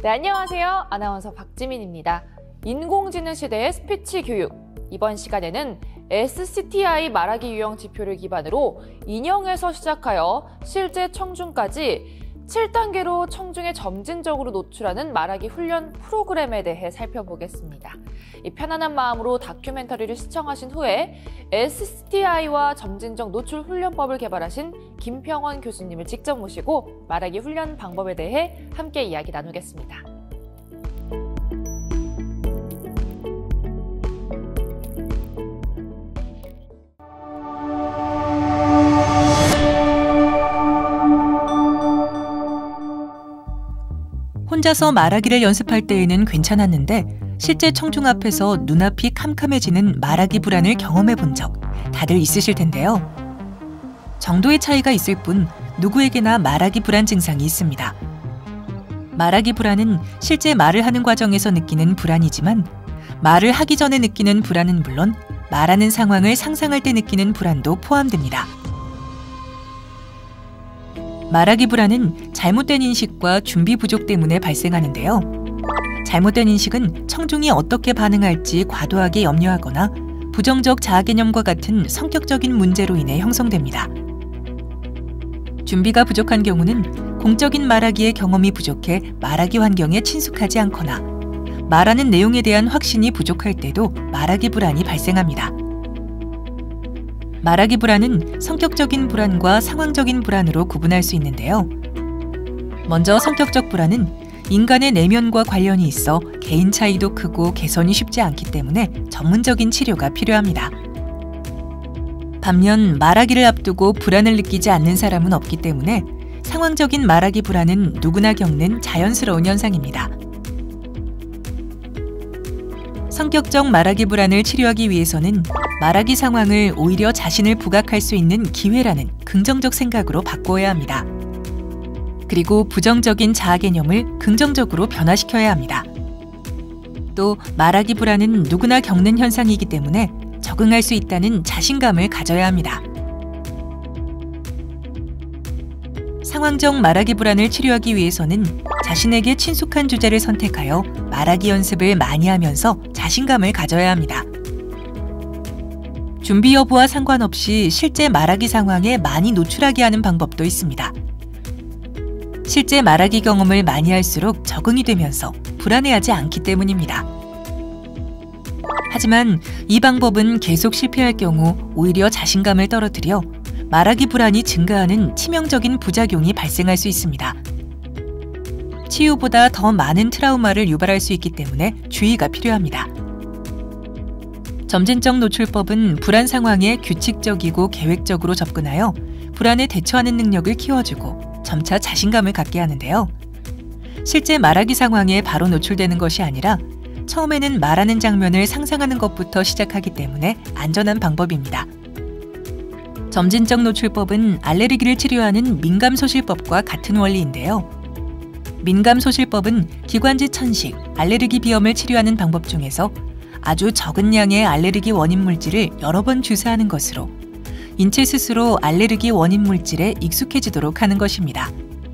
네, 안녕하세요. 아나운서 박지민입니다. 인공지능 시대의 스피치 교육. 이번 시간에는 SCTI 말하기 유형 지표를 기반으로 인형에서 시작하여 실제 청중까지 7단계로 청중에 점진적으로 노출하는 말하기 훈련 프로그램에 대해 살펴보겠습니다. 이 편안한 마음으로 다큐멘터리를 시청하신 후에 SCTI와 점진적 노출 훈련법을 개발하신 김평원 교수님을 직접 모시고 말하기 훈련 방법에 대해 함께 이야기 나누겠습니다. 혼자서 말하기를 연습할 때에는 괜찮았는데 실제 청중 앞에서 눈앞이 캄캄해지는 말하기 불안을 경험해 본 적 다들 있으실 텐데요. 정도의 차이가 있을 뿐 누구에게나 말하기 불안 증상이 있습니다. 말하기 불안은 실제 말을 하는 과정에서 느끼는 불안이지만 말을 하기 전에 느끼는 불안은 물론 말하는 상황을 상상할 때 느끼는 불안도 포함됩니다. 말하기 불안은 잘못된 인식과 준비 부족 때문에 발생하는데요. 잘못된 인식은 청중이 어떻게 반응할지 과도하게 염려하거나 부정적 자아개념과 같은 성격적인 문제로 인해 형성됩니다. 준비가 부족한 경우는 공적인 말하기의 경험이 부족해 말하기 환경에 친숙하지 않거나 말하는 내용에 대한 확신이 부족할 때도 말하기 불안이 발생합니다. 말하기 불안은 성격적인 불안과 상황적인 불안으로 구분할 수 있는데요. 먼저 성격적 불안은 인간의 내면과 관련이 있어 개인 차이도 크고 개선이 쉽지 않기 때문에 전문적인 치료가 필요합니다. 반면 말하기를 앞두고 불안을 느끼지 않는 사람은 없기 때문에 상황적인 말하기 불안은 누구나 겪는 자연스러운 현상입니다. 성격적 말하기 불안을 치료하기 위해서는 말하기 상황을 오히려 자신을 부각할 수 있는 기회라는 긍정적 생각으로 바꿔야 합니다. 그리고 부정적인 자아 개념을 긍정적으로 변화시켜야 합니다. 또 말하기 불안은 누구나 겪는 현상이기 때문에 적응할 수 있다는 자신감을 가져야 합니다. 상황적 말하기 불안을 치료하기 위해서는 자신에게 친숙한 주제를 선택하여 말하기 연습을 많이 하면서 자신감을 가져야 합니다. 준비 여부와 상관없이 실제 말하기 상황에 많이 노출하게 하는 방법도 있습니다. 실제 말하기 경험을 많이 할수록 적응이 되면서 불안해하지 않기 때문입니다. 하지만 이 방법은 계속 실패할 경우 오히려 자신감을 떨어뜨려 말하기 불안이 증가하는 치명적인 부작용이 발생할 수 있습니다. 치유보다 더 많은 트라우마를 유발할 수 있기 때문에 주의가 필요합니다. 점진적 노출법은 불안 상황에 규칙적이고 계획적으로 접근하여 불안에 대처하는 능력을 키워주고 점차 자신감을 갖게 하는데요. 실제 말하기 상황에 바로 노출되는 것이 아니라 처음에는 말하는 장면을 상상하는 것부터 시작하기 때문에 안전한 방법입니다. 점진적 노출법은 알레르기를 치료하는 민감소실법과 같은 원리인데요. 민감소실법은 기관지 천식, 알레르기 비염을 치료하는 방법 중에서 아주 적은 양의 알레르기 원인 물질을 여러 번 주사하는 것으로 인체 스스로 알레르기 원인 물질에 익숙해지도록 하는 것입니다.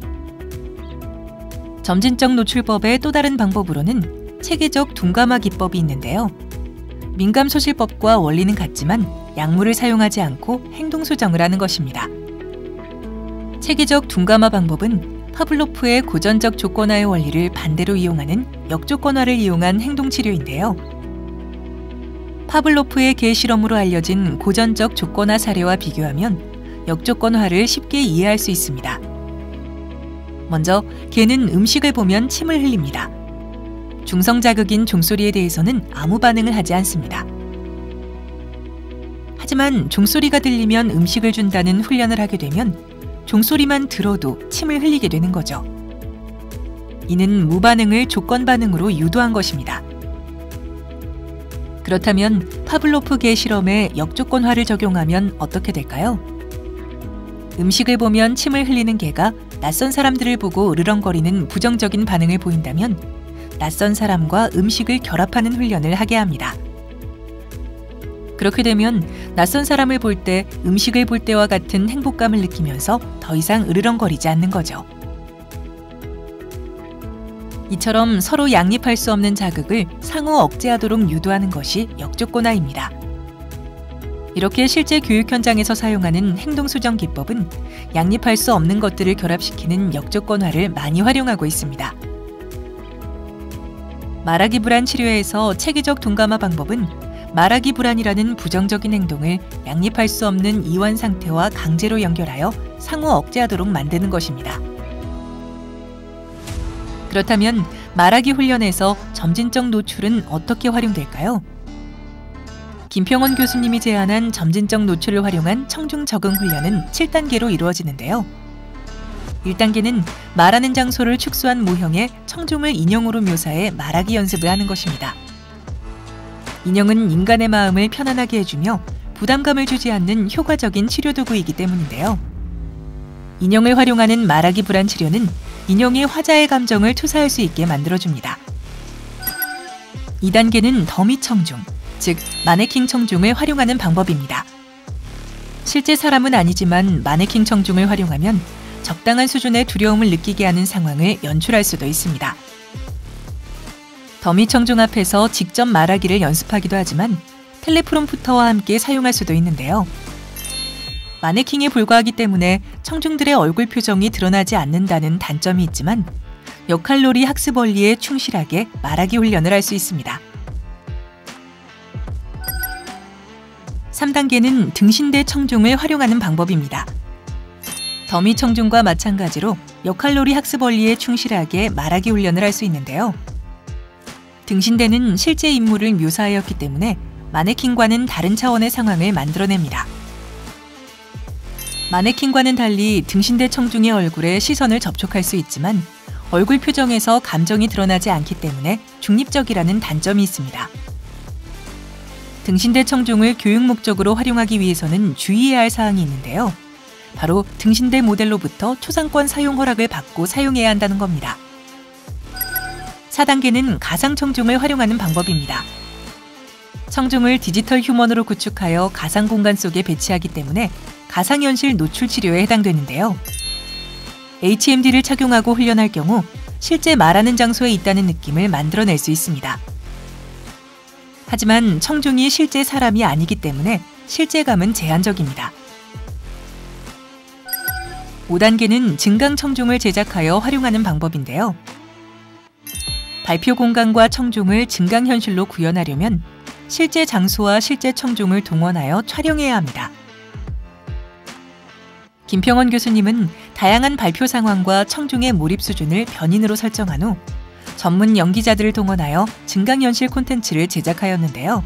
점진적 노출법의 또 다른 방법으로는 체계적 둔감화 기법이 있는데요. 민감소실법과 원리는 같지만 약물을 사용하지 않고 행동 수정을 하는 것입니다. 체계적 둔감화 방법은 파블로프의 고전적 조건화의 원리를 반대로 이용하는 역조건화를 이용한 행동치료인데요. 파블로프의 개 실험으로 알려진 고전적 조건화 사례와 비교하면 역조건화를 쉽게 이해할 수 있습니다. 먼저 개는 음식을 보면 침을 흘립니다. 중성자극인 종소리에 대해서는 아무 반응을 하지 않습니다. 하지만 종소리가 들리면 음식을 준다는 훈련을 하게 되면 종소리만 들어도 침을 흘리게 되는 거죠. 이는 무반응을 조건반응으로 유도한 것입니다. 그렇다면 파블로프 개 실험에 역조건화를 적용하면 어떻게 될까요? 음식을 보면 침을 흘리는 개가 낯선 사람들을 보고 으르렁거리는 부정적인 반응을 보인다면 낯선 사람과 음식을 결합하는 훈련을 하게 합니다. 그렇게 되면 낯선 사람을 볼 때 음식을 볼 때와 같은 행복감을 느끼면서 더 이상 으르렁거리지 않는 거죠. 이처럼 서로 양립할 수 없는 자극을 상호 억제하도록 유도하는 것이 역조건화입니다. 이렇게 실제 교육 현장에서 사용하는 행동수정 기법은 양립할 수 없는 것들을 결합시키는 역조건화를 많이 활용하고 있습니다. 말하기 불안 치료에서 체계적 동감화 방법은 말하기 불안이라는 부정적인 행동을 양립할 수 없는 이완 상태와 강제로 연결하여 상호 억제하도록 만드는 것입니다. 그렇다면 말하기 훈련에서 점진적 노출은 어떻게 활용될까요? 김평원 교수님이 제안한 점진적 노출을 활용한 청중 적응 훈련은 7단계로 이루어지는데요. 1단계는 말하는 장소를 축소한 모형에 청중을 인형으로 묘사해 말하기 연습을 하는 것입니다. 인형은 인간의 마음을 편안하게 해주며 부담감을 주지 않는 효과적인 치료도구이기 때문인데요. 인형을 활용하는 말하기 불안 치료는 인형이 화자의 감정을 투사할 수 있게 만들어줍니다. 2단계는 더미 청중, 즉 마네킹 청중을 활용하는 방법입니다. 실제 사람은 아니지만 마네킹 청중을 활용하면 적당한 수준의 두려움을 느끼게 하는 상황을 연출할 수도 있습니다. 더미 청중 앞에서 직접 말하기를 연습하기도 하지만 텔레프롬프터와 함께 사용할 수도 있는데요. 마네킹에 불과하기 때문에 청중들의 얼굴 표정이 드러나지 않는다는 단점이 있지만 역할놀이 학습 원리에 충실하게 말하기 훈련을 할 수 있습니다. 3단계는 등신대 청중을 활용하는 방법입니다. 더미 청중과 마찬가지로 역할놀이 학습 원리에 충실하게 말하기 훈련을 할 수 있는데요. 등신대는 실제 인물을 묘사하였기 때문에 마네킹과는 다른 차원의 상황을 만들어냅니다. 마네킹과는 달리 등신대 청중의 얼굴에 시선을 접촉할 수 있지만 얼굴 표정에서 감정이 드러나지 않기 때문에 중립적이라는 단점이 있습니다. 등신대 청중을 교육 목적으로 활용하기 위해서는 주의해야 할 사항이 있는데요. 바로 등신대 모델로부터 초상권 사용 허락을 받고 사용해야 한다는 겁니다. 4단계는 가상 청중을 활용하는 방법입니다. 청중을 디지털 휴먼으로 구축하여 가상 공간 속에 배치하기 때문에 가상현실 노출 치료에 해당되는데요. HMD를 착용하고 훈련할 경우 실제 말하는 장소에 있다는 느낌을 만들어낼 수 있습니다. 하지만 청중이 실제 사람이 아니기 때문에 실제감은 제한적입니다. 5단계는 증강 청중을 제작하여 활용하는 방법인데요. 발표 공간과 청중을 증강현실로 구현하려면 실제 장소와 실제 청중을 동원하여 촬영해야 합니다. 김평원 교수님은 다양한 발표 상황과 청중의 몰입 수준을 변인으로 설정한 후 전문 연기자들을 동원하여 증강현실 콘텐츠를 제작하였는데요.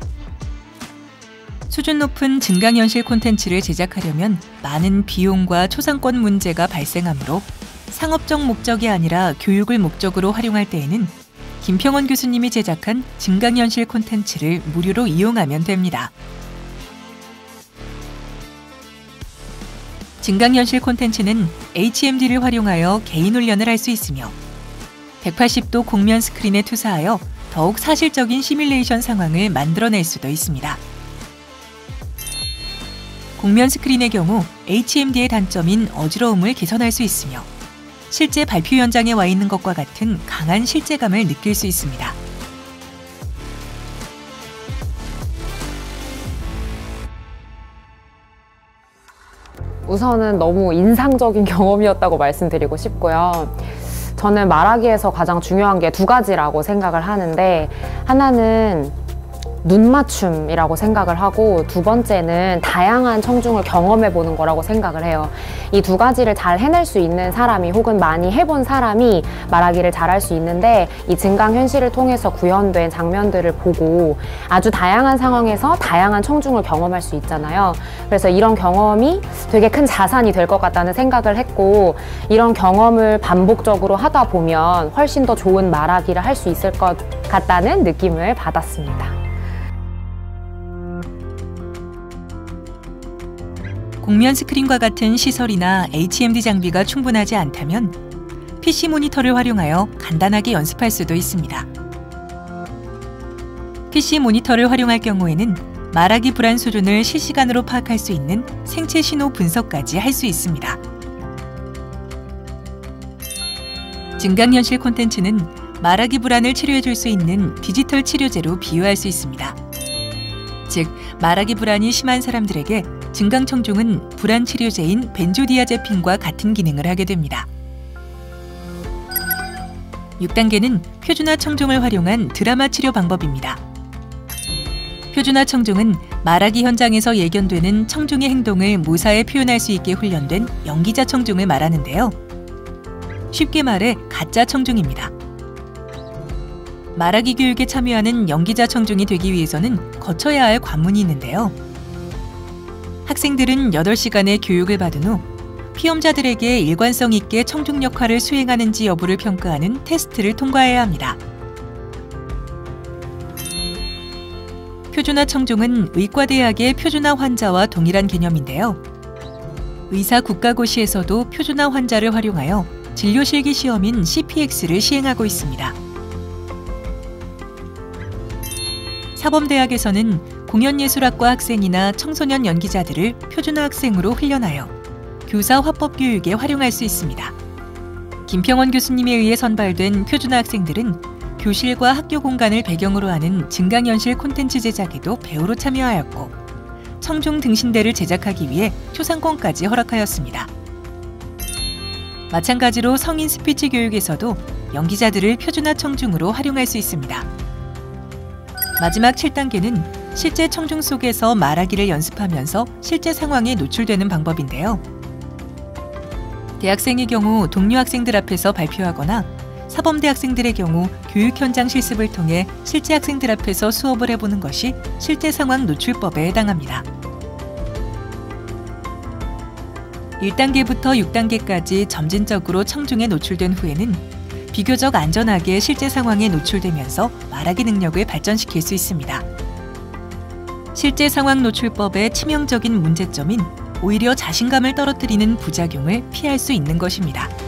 수준 높은 증강현실 콘텐츠를 제작하려면 많은 비용과 초상권 문제가 발생하므로 상업적 목적이 아니라 교육을 목적으로 활용할 때에는 김평원 교수님이 제작한 증강현실 콘텐츠를 무료로 이용하면 됩니다. 증강현실 콘텐츠는 HMD를 활용하여 개인 훈련을 할 수 있으며 180도 곡면 스크린에 투사하여 더욱 사실적인 시뮬레이션 상황을 만들어낼 수도 있습니다. 곡면 스크린의 경우 HMD의 단점인 어지러움을 개선할 수 있으며 실제 발표 현장에 와 있는 것과 같은 강한 실제감을 느낄 수 있습니다. 우선은 너무 인상적인 경험이었다고 말씀드리고 싶고요. 저는 말하기에서 가장 중요한 게 두 가지라고 생각을 하는데, 하나는 눈 맞춤이라고 생각을 하고, 두 번째는 다양한 청중을 경험해 보는 거라고 생각을 해요. 이 두 가지를 잘 해낼 수 있는 사람이, 혹은 많이 해본 사람이 말하기를 잘할 수 있는데, 이 증강현실을 통해서 구현된 장면들을 보고 아주 다양한 상황에서 다양한 청중을 경험할 수 있잖아요. 그래서 이런 경험이 되게 큰 자산이 될 것 같다는 생각을 했고, 이런 경험을 반복적으로 하다 보면 훨씬 더 좋은 말하기를 할 수 있을 것 같다는 느낌을 받았습니다. 곡면 스크린과 같은 시설이나 HMD 장비가 충분하지 않다면 PC 모니터를 활용하여 간단하게 연습할 수도 있습니다. PC 모니터를 활용할 경우에는 말하기 불안 수준을 실시간으로 파악할 수 있는 생체 신호 분석까지 할 수 있습니다. 증강현실 콘텐츠는 말하기 불안을 치료해줄 수 있는 디지털 치료제로 비유할 수 있습니다. 즉, 말하기 불안이 심한 사람들에게 증강청종은 불안 치료제인 벤조디아제핀과 같은 기능을 하게 됩니다. 6단계는 표준화 청종을 활용한 드라마 치료 방법입니다. 표준화 청종은 말하기 현장에서 예견되는 청중의 행동을 모사에 표현할 수 있게 훈련된 연기자 청중을 말하는데요. 쉽게 말해 가짜 청중입니다. 말하기 교육에 참여하는 연기자 청중이 되기 위해서는 거쳐야 할 관문이 있는데요. 학생들은 8시간의 교육을 받은 후 피험자들에게 일관성 있게 청중 역할을 수행하는지 여부를 평가하는 테스트를 통과해야 합니다. 표준화 청종은 의과대학의 표준화 환자와 동일한 개념인데요. 의사 국가고시에서도 표준화 환자를 활용하여 진료 실기 시험인 CPX를 시행하고 있습니다. 사범대학에서는 공연예술학과 학생이나 청소년 연기자들을 표준화 학생으로 훈련하여 교사 화법 교육에 활용할 수 있습니다. 김평원 교수님에 의해 선발된 표준화 학생들은 교실과 학교 공간을 배경으로 하는 증강현실 콘텐츠 제작에도 배우로 참여하였고 청중 등신대를 제작하기 위해 초상권까지 허락하였습니다. 마찬가지로 성인 스피치 교육에서도 연기자들을 표준화 청중으로 활용할 수 있습니다. 마지막 7단계는 실제 청중 속에서 말하기를 연습하면서 실제 상황에 노출되는 방법인데요. 대학생의 경우 동료 학생들 앞에서 발표하거나 사범대 학생들의 경우 교육 현장 실습을 통해 실제 학생들 앞에서 수업을 해보는 것이 실제 상황 노출법에 해당합니다. 1단계부터 6단계까지 점진적으로 청중에 노출된 후에는 비교적 안전하게 실제 상황에 노출되면서 말하기 능력을 발전시킬 수 있습니다. 실제 상황 노출법의 치명적인 문제점인 오히려 자신감을 떨어뜨리는 부작용을 피할 수 있는 것입니다.